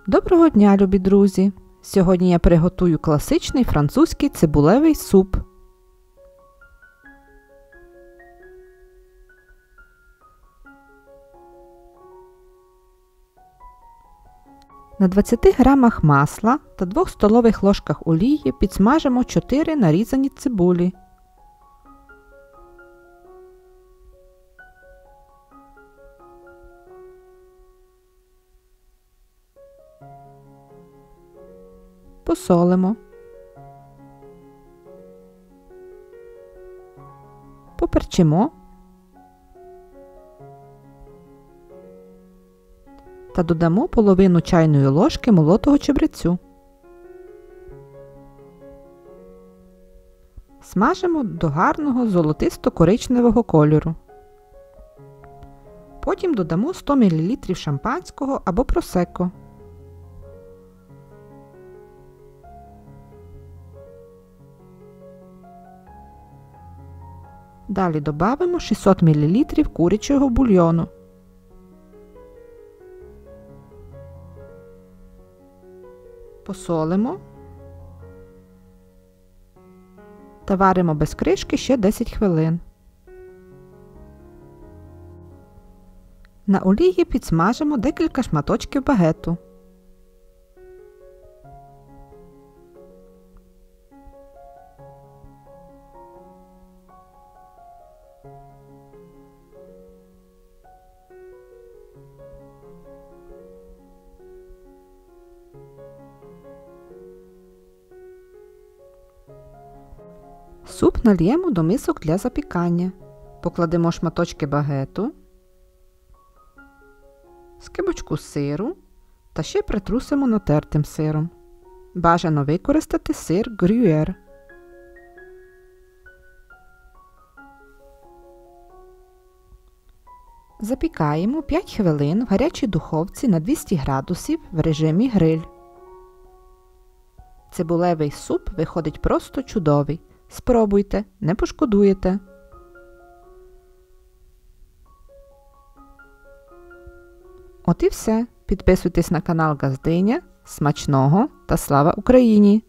Доброго дня, любі друзі! Сьогодні я приготую класичний французький цибулевий суп. На 20 грамах масла та 2 столових ложках олії підсмажимо 4 нарізані цибулі. Посолимо. Поперчимо та додамо половину чайної ложки молотого чебрецю. Смажимо до гарного золотисто-коричневого кольору. Потім додамо 100 мл шампанського або просекко. Далі додамо 600 мл курячого бульйону. Посолимо та варимо без кришки ще 10 хвилин. На олії підсмажимо декілька шматочків багету. Суп нальємо до мисок для запікання. Покладемо шматочки багету, скибочку сиру та ще притрусимо натертим сиром. Бажано використати сир Gruyère. Запікаємо 5 хвилин в гарячій духовці на 200 градусів в режимі гриль. Цибулевий суп виходить просто чудовий. Спробуйте, не пошкодуєте. От і все. Підписуйтесь на канал Газдиня. Смачного та слава Україні!